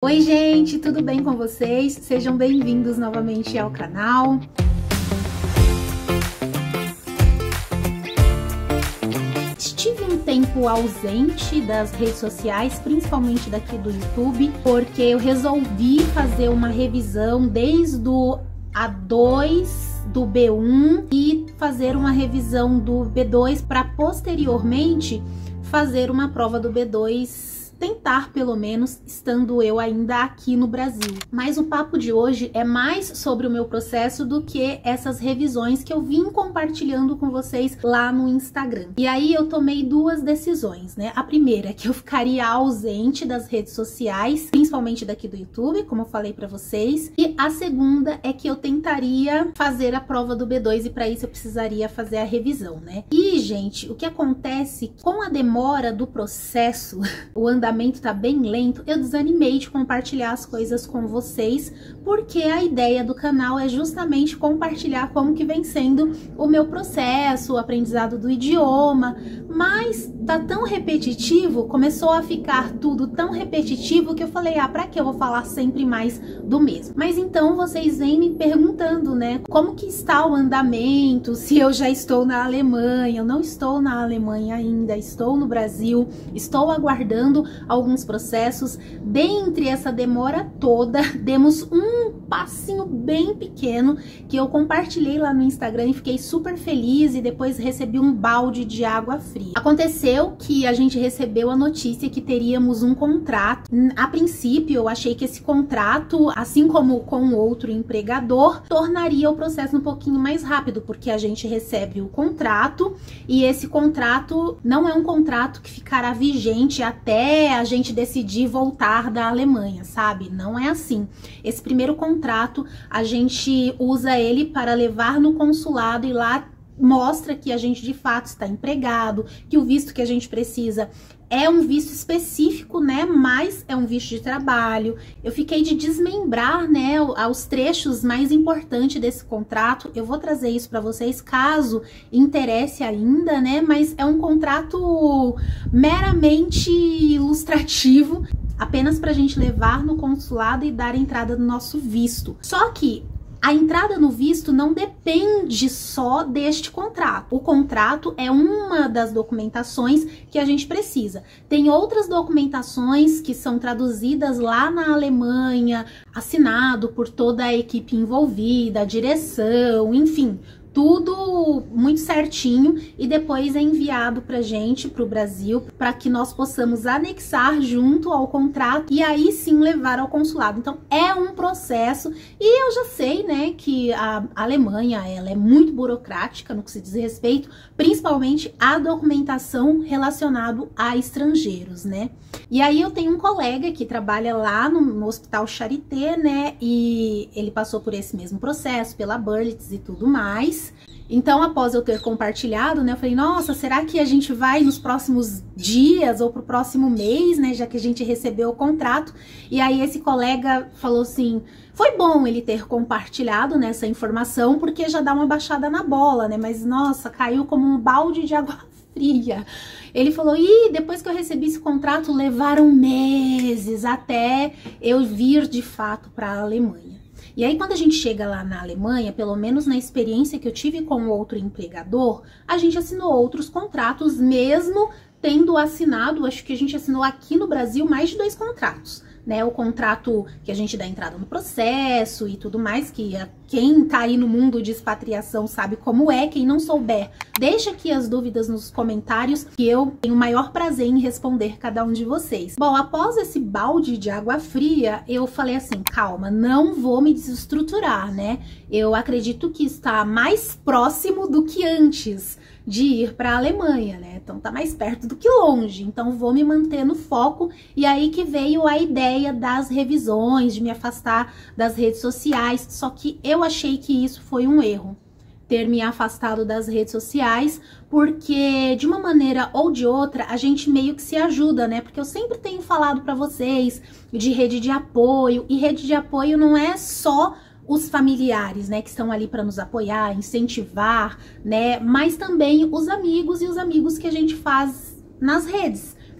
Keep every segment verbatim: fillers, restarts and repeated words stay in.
Oi gente, tudo bem com vocês? Sejam bem-vindos novamente ao canal. Estive um tempo ausente das redes sociais, principalmente daqui do YouTube, porque eu resolvi fazer uma revisão desde o A dois do B um e fazer uma revisão do B dois para posteriormente fazer uma prova do B dois, tentar pelo menos, estando eu ainda aqui no Brasil. Mas o papo de hoje é mais sobre o meu processo do que essas revisões que eu vim compartilhando com vocês lá no Instagram. E aí eu tomei duas decisões, né? A primeira é que eu ficaria ausente das redes sociais, principalmente daqui do YouTube, como eu falei pra vocês. E a segunda é que eu tentaria fazer a prova do B dois e para isso eu precisaria fazer a revisão, né? E, gente, o que acontece com a demora do processo, o andamento tá bem lento, eu desanimei de compartilhar as coisas com vocês, porque a ideia do canal é justamente compartilhar como que vem sendo o meu processo, o aprendizado do idioma, mas tá tão repetitivo, começou a ficar tudo tão repetitivo que eu falei, ah, pra que eu vou falar sempre mais do mesmo? Mas então vocês vêm me perguntando, né, como que está o andamento, se eu já estou na Alemanha. Eu não estou na Alemanha ainda, estou no Brasil, estou aguardando alguns processos. Dentre essa demora toda, demos um passinho bem pequeno que eu compartilhei lá no Instagram e fiquei super feliz, e depois recebi um balde de água fria. Aconteceu que a gente recebeu a notícia que teríamos um contrato. A princípio eu achei que esse contrato, assim como com outro empregador, tornaria o processo um pouquinho mais rápido, porque a gente recebe o contrato e esse contrato não é um contrato que ficará vigente até a gente decidir voltar da Alemanha, sabe? Não é assim. Esse primeiro contrato, a gente usa ele para levar no consulado e lá mostra que a gente de fato está empregado, que o visto que a gente precisa é um visto específico, né? Mas é um visto de trabalho. Eu fiquei de desmembrar, né, os trechos mais importantes desse contrato. Eu vou trazer isso para vocês caso interesse ainda, né? Mas é um contrato meramente ilustrativo, apenas para a gente levar no consulado e dar entrada no nosso visto. Só que a entrada no visto não depende só deste contrato. O contrato é uma das documentações que a gente precisa. Tem outras documentações que são traduzidas lá na Alemanha, assinado por toda a equipe envolvida, a direção, enfim, tudo muito certinho, e depois é enviado pra gente, pro Brasil, para que nós possamos anexar junto ao contrato e aí sim levar ao consulado. Então é um processo, e eu já sei, né, que a Alemanha, ela é muito burocrática no que se diz respeito, principalmente a documentação relacionada a estrangeiros, né? E aí eu tenho um colega que trabalha lá no, no Hospital Charité, né, e ele passou por esse mesmo processo, pela Berlitz e tudo mais. Então, após eu ter compartilhado, né, eu falei, nossa, será que a gente vai nos próximos dias ou pro próximo mês, né, já que a gente recebeu o contrato? E aí esse colega falou assim, foi bom ele ter compartilhado nessa informação, porque já dá uma baixada na bola, né, mas nossa, caiu como um balde de água fria. Ele falou, e depois que eu recebi esse contrato, levaram meses até eu vir de fato para a Alemanha. E aí quando a gente chega lá na Alemanha, pelo menos na experiência que eu tive com outro empregador, a gente assinou outros contratos, mesmo tendo assinado, acho que a gente assinou aqui no Brasil mais de dois contratos, né? O contrato que a gente dá entrada no processo e tudo mais, que quem tá aí no mundo de expatriação sabe como é. Quem não souber, deixa aqui as dúvidas nos comentários, que eu tenho o maior prazer em responder cada um de vocês. Bom, após esse balde de água fria, eu falei assim, calma, não vou me desestruturar, né? Eu acredito que está mais próximo do que antes de ir para a Alemanha, né? Então tá mais perto do que longe, então vou me manter no foco. E aí que veio a ideia das revisões, de me afastar das redes sociais. Só que eu achei que isso foi um erro, ter me afastado das redes sociais, porque de uma maneira ou de outra a gente meio que se ajuda, né? Porque eu sempre tenho falado para vocês de rede de apoio, e rede de apoio não é só os familiares, né, que estão ali para nos apoiar, incentivar, né, mas também os amigos e os amigos que a gente faz nas redes.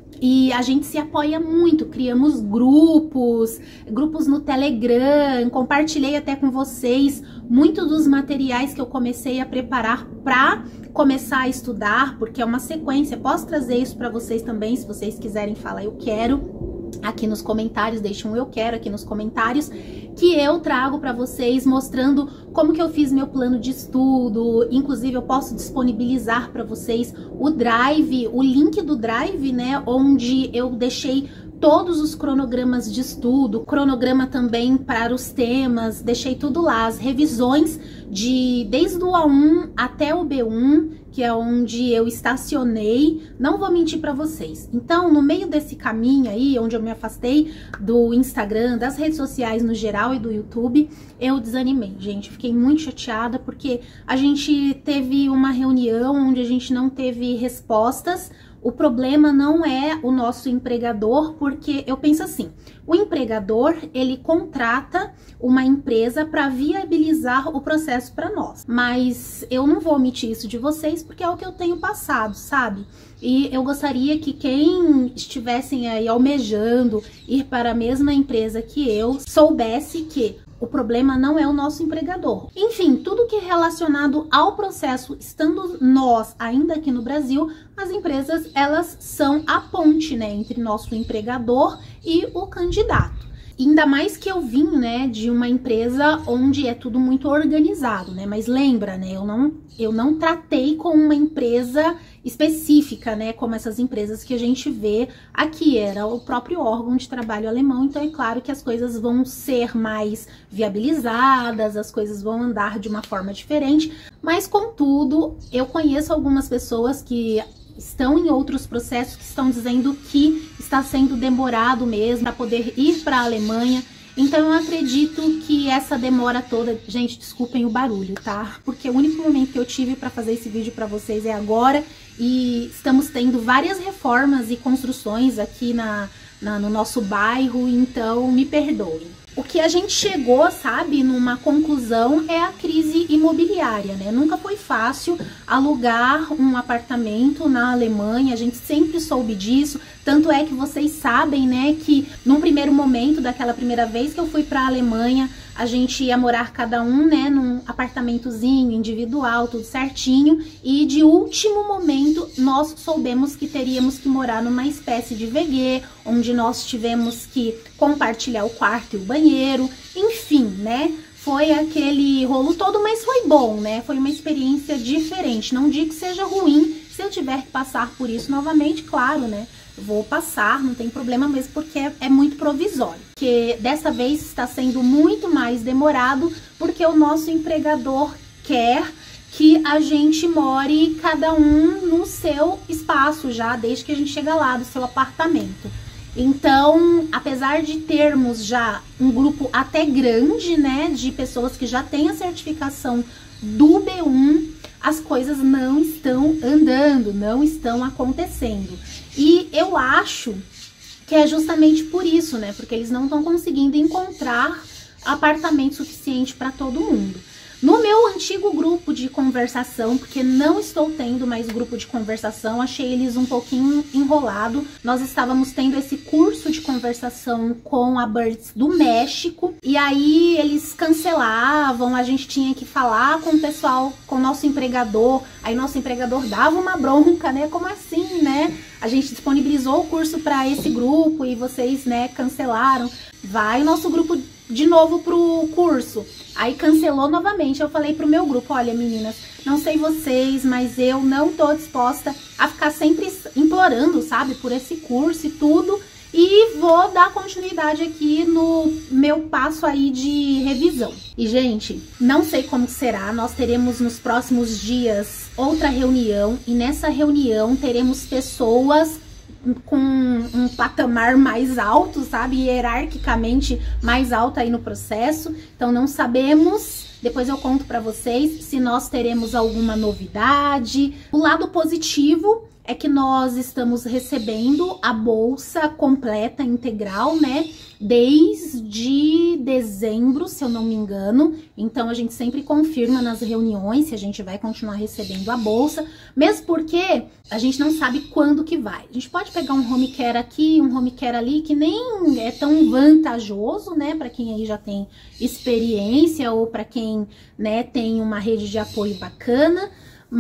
E a gente se apoia muito, criamos grupos, grupos no Telegram, compartilhei até com vocês muitos dos materiais que eu comecei a preparar para começar a estudar, porque é uma sequência. Posso trazer isso para vocês também, se vocês quiserem falar eu quero. Aqui nos comentários, deixem um eu quero aqui nos comentários, que eu trago para vocês mostrando como que eu fiz meu plano de estudo. Inclusive eu posso disponibilizar para vocês o Drive, o link do Drive, né, onde eu deixei todos os cronogramas de estudo, cronograma também para os temas, deixei tudo lá, as revisões de desde o A um até o B um, que é onde eu estacionei, não vou mentir para vocês. Então, no meio desse caminho aí, onde eu me afastei do Instagram, das redes sociais no geral e do YouTube, eu desanimei, gente. Fiquei muito chateada porque a gente teve uma reunião onde a gente não teve respostas. O problema não é o nosso empregador, porque eu penso assim, o empregador, ele contrata uma empresa para viabilizar o processo para nós. Mas eu não vou omitir isso de vocês, porque é o que eu tenho passado, sabe? E eu gostaria que quem estivessem aí almejando ir para a mesma empresa que eu, soubesse que o problema não é o nosso empregador. Enfim, tudo que é relacionado ao processo, estando nós ainda aqui no Brasil, as empresas, elas são a ponte, né, entre nosso empregador e o candidato. Ainda mais que eu vim, né, de uma empresa onde é tudo muito organizado, né? Mas lembra, né, eu não, eu não tratei com uma empresa específica, né, como essas empresas que a gente vê aqui, era o próprio órgão de trabalho alemão, então é claro que as coisas vão ser mais viabilizadas, as coisas vão andar de uma forma diferente, mas contudo, eu conheço algumas pessoas que estão em outros processos que estão dizendo que está sendo demorado mesmo para poder ir para a Alemanha. Então eu acredito que essa demora toda, gente, desculpem o barulho, tá? Porque o único momento que eu tive para fazer esse vídeo para vocês é agora, e estamos tendo várias reformas e construções aqui na, na, no nosso bairro, então me perdoem. O que a gente chegou, sabe, numa conclusão é a crise imobiliária, né? Nunca foi fácil alugar um apartamento na Alemanha, a gente sempre soube disso, tanto é que vocês sabem, né, que num primeiro momento, daquela primeira vez que eu fui para a Alemanha, a gente ia morar cada um, né, num apartamentozinho individual, tudo certinho, e de último momento nós soubemos que teríamos que morar numa espécie de V G, onde nós tivemos que compartilhar o quarto e o banheiro, enfim, né, foi aquele rolo todo, mas foi bom, né, foi uma experiência diferente. Não digo que seja ruim, se eu tiver que passar por isso novamente, claro, né, vou passar, não tem problema mesmo, porque é, é muito provisório. Porque dessa vez está sendo muito mais demorado, porque o nosso empregador quer que a gente more cada um no seu espaço já, desde que a gente chega lá do seu apartamento. Então, apesar de termos já um grupo até grande, né, de pessoas que já têm a certificação do B um, as coisas não estão andando, não estão acontecendo. E eu acho que é justamente por isso, né? Porque eles não estão conseguindo encontrar apartamento suficiente para todo mundo. No meu antigo grupo de conversação, porque não estou tendo mais grupo de conversação, achei eles um pouquinho enrolado. Nós estávamos tendo esse curso de conversação com a Birds do México, e aí eles cancelavam, a gente tinha que falar com o pessoal, com o nosso empregador, aí nosso empregador dava uma bronca, né? Como assim, né? A gente disponibilizou o curso para esse grupo e vocês, né, cancelaram. Vai o nosso grupo de novo pro curso. Aí cancelou novamente. Eu falei pro meu grupo, olha, meninas, não sei vocês, mas eu não tô disposta a ficar sempre implorando, sabe, por esse curso e tudo. E vou dar continuidade aqui no meu passo aí de revisão. E, gente, não sei como será, nós teremos nos próximos dias outra reunião. E nessa reunião teremos pessoas com um patamar mais alto, sabe, hierarquicamente mais alto aí no processo. Então não sabemos, depois eu conto pra vocês se nós teremos alguma novidade. O lado positivo é que nós estamos recebendo a bolsa completa, integral, né? Desde dezembro, se eu não me engano. Então, a gente sempre confirma nas reuniões se a gente vai continuar recebendo a bolsa, mesmo porque a gente não sabe quando que vai. A gente pode pegar um home care aqui, um home care ali, que nem é tão vantajoso, né, para quem aí já tem experiência ou para quem, né, tem uma rede de apoio bacana,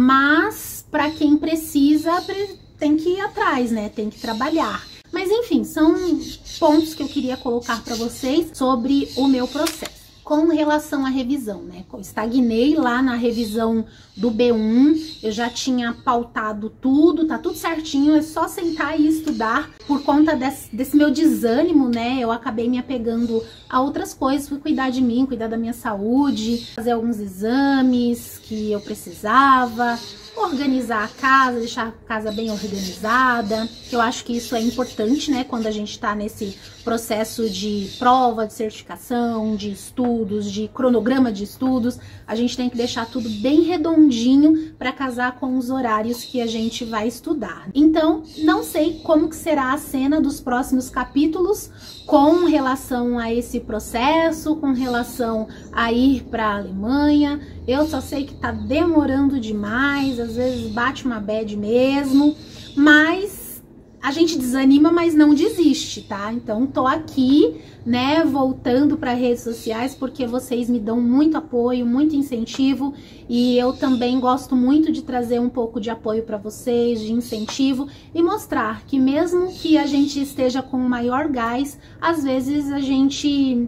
mas para quem precisa, tem que ir atrás, né, tem que trabalhar. Mas enfim, são pontos que eu queria colocar para vocês sobre o meu processo. Com relação à revisão, né? Eu estagnei lá na revisão do B um, eu já tinha pautado tudo, tá tudo certinho, é só sentar e estudar. Por conta desse, desse meu desânimo, né? Eu acabei me apegando a outras coisas, fui cuidar de mim, cuidar da minha saúde, fazer alguns exames que eu precisava, organizar a casa, deixar a casa bem organizada, que eu acho que isso é importante, né, quando a gente tá nesse processo de prova, de certificação, de estudos, de cronograma de estudos, a gente tem que deixar tudo bem redondinho para casar com os horários que a gente vai estudar. Então, não sei como que será a cena dos próximos capítulos com relação a esse processo, com relação a ir para a Alemanha. Eu só sei que tá demorando demais, às vezes bate uma bad mesmo, mas a gente desanima, mas não desiste, tá? Então tô aqui, né, voltando para redes sociais porque vocês me dão muito apoio, muito incentivo, e eu também gosto muito de trazer um pouco de apoio para vocês, de incentivo, e mostrar que mesmo que a gente esteja com maior gás, às vezes a gente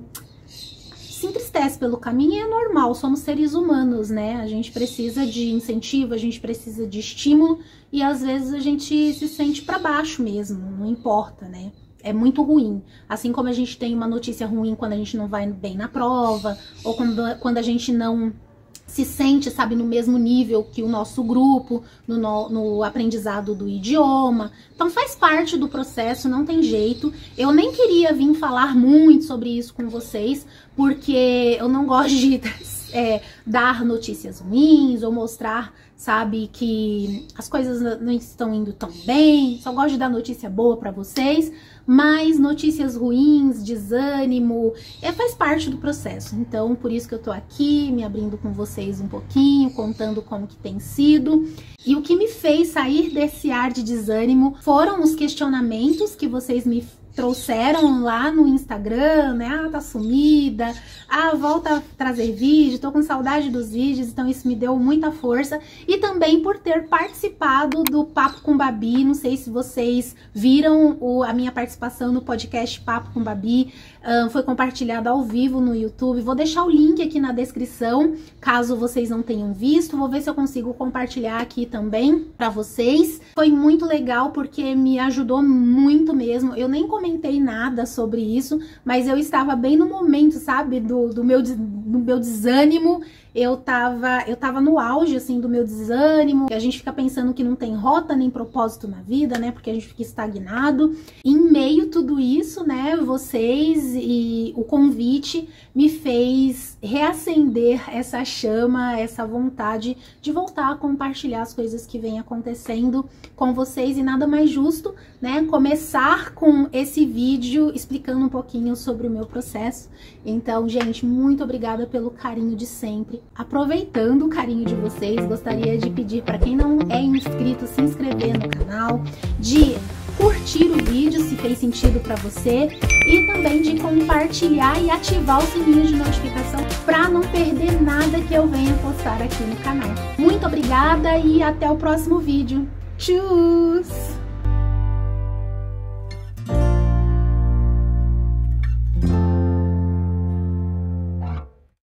se entristece pelo caminho, e é normal, somos seres humanos, né? A gente precisa de incentivo, a gente precisa de estímulo, e às vezes a gente se sente para baixo mesmo, não importa, né? É muito ruim. Assim como a gente tem uma notícia ruim quando a gente não vai bem na prova, ou quando, quando a gente não se sente, sabe, no mesmo nível que o nosso grupo, no, no, no aprendizado do idioma. Então faz parte do processo, não tem jeito. Eu nem queria vir falar muito sobre isso com vocês, porque eu não gosto de é, dar notícias ruins ou mostrar, sabe, que as coisas não estão indo tão bem. Só gosto de dar notícia boa pra vocês, mas notícias ruins, desânimo, é, faz parte do processo. Então, por isso que eu tô aqui, me abrindo com vocês um pouquinho, contando como que tem sido. E o que me fez sair desse ar de desânimo foram os questionamentos que vocês me trouxeram lá no Instagram, né? Ah, tá sumida, ah, volta a trazer vídeo, tô com saudade dos vídeos, então isso me deu muita força. E também por ter participado do Papo com Babi, não sei se vocês viram o, a minha participação no podcast Papo com Babi, um, foi compartilhado ao vivo no YouTube, vou deixar o link aqui na descrição, caso vocês não tenham visto, vou ver se eu consigo compartilhar aqui também pra vocês. Foi muito legal porque me ajudou muito mesmo, eu nem comentei nada sobre isso, mas eu estava bem no momento, sabe, do, do, meu, do meu desânimo. Eu tava, eu tava no auge, assim, do meu desânimo. A gente fica pensando que não tem rota nem propósito na vida, né? Porque a gente fica estagnado. Em meio a tudo isso, né? Vocês e o convite me fez reacender essa chama, essa vontade de voltar a compartilhar as coisas que vem acontecendo com vocês. E nada mais justo, né? Começar com esse vídeo explicando um pouquinho sobre o meu processo. Então, gente, muito obrigada pelo carinho de sempre. Aproveitando o carinho de vocês, gostaria de pedir para quem não é inscrito, se inscrever no canal, de curtir o vídeo se fez sentido para você e também de compartilhar e ativar o sininho de notificação para não perder nada que eu venha postar aqui no canal. Muito obrigada e até o próximo vídeo. Tchau!